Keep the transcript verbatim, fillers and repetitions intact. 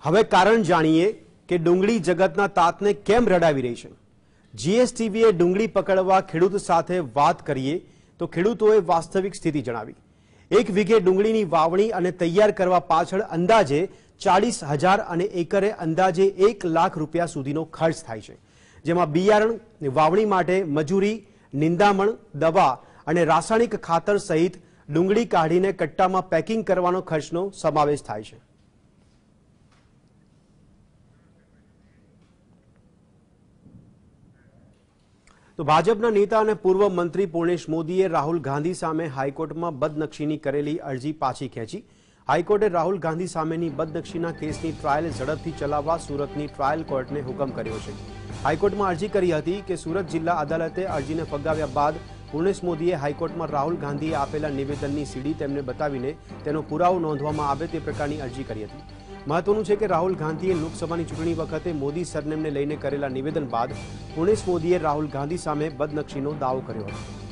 હવે કારણ જાણીએ કે ડુંગળી જગતના તાતને કેમ રડાવી રહી છે। જીએસટીવીએ ડુંગળી પકડવા ખેડૂત સાથે વાત કરીએ તો ખેડૂતોએ વાસ્તવિક સ્થિતિ જણાવી। એક વીઘે ડુંગળીની વાવણી અને તૈયાર કરવા પાછળ અંદાજે ચાલીસ હજાર અને એકરે અંદાજે એક લાખ રૂપિયા સુધીનો ખર્ચ થાય છે, જેમાં બિયારણ, વાવણી માટે મજૂરી, નિંદામણ, દવા અને રાસાયણિક ખાતર સહિત ડુંગળી કાઢીને કટ્ટામાં પેકિંગ કરવાનો ખર્ચનો સમાવેશ થાય છે। તો ભાજપના નેતા અને પૂર્વ મંત્રી પૂર્ણેશ મોદીએ રાહુલ ગાંધી સામે હાઈકોર્ટમાં બદનક્ષીની કરેલી અરજી પાછી ખેંચી। હાઈકોર્ટે રાહુલ ગાંધી સામેની બદનક્ષીના કેસની ટ્રાયલ ઝડપથી ચલાવવા સુરતની ટ્રાયલ કોર્ટને હુકમ કર્યો છે। હાઈકોર્ટમાં અરજી કરી હતી કે સુરત જિલ્લા અદાલતે અરજીને ફગાવ્યા બાદ પૂર્ણેશ મોદીએ હાઈકોર્ટમાં રાહુલ ગાંધીએ આપેલા નિવેદનની સીડી તેમને બતાવીને તેનો પુરાવો નોંધવામાં આવે તે પ્રકારની અરજી કરી હતી। મહત્વનું છે કે રાહુલ ગાંધીએ લોકસભાની ચૂંટણી વખતે મોદી સરનેમને લઈને કરેલા નિવેદન બાદ પૂર્ણેશ મોદીએ રાહુલ ગાંધી સામે બદનક્ષીનો દાવો કર્યો હતો।